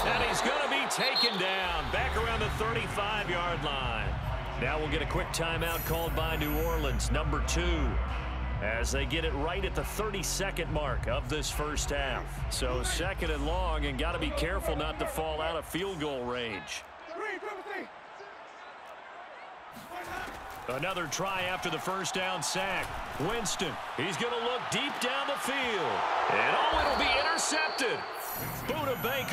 And he's going to be taken down back around the 35-yard line. Now we'll get a quick timeout called by New Orleans, number 2, as they get it right at the 32nd mark of this first half. So 2nd and long, and got to be careful not to fall out of field goal range. Another try after the first down sack. Winston, he's going to look deep down the field. And it'll be intercepted. Buda Baker.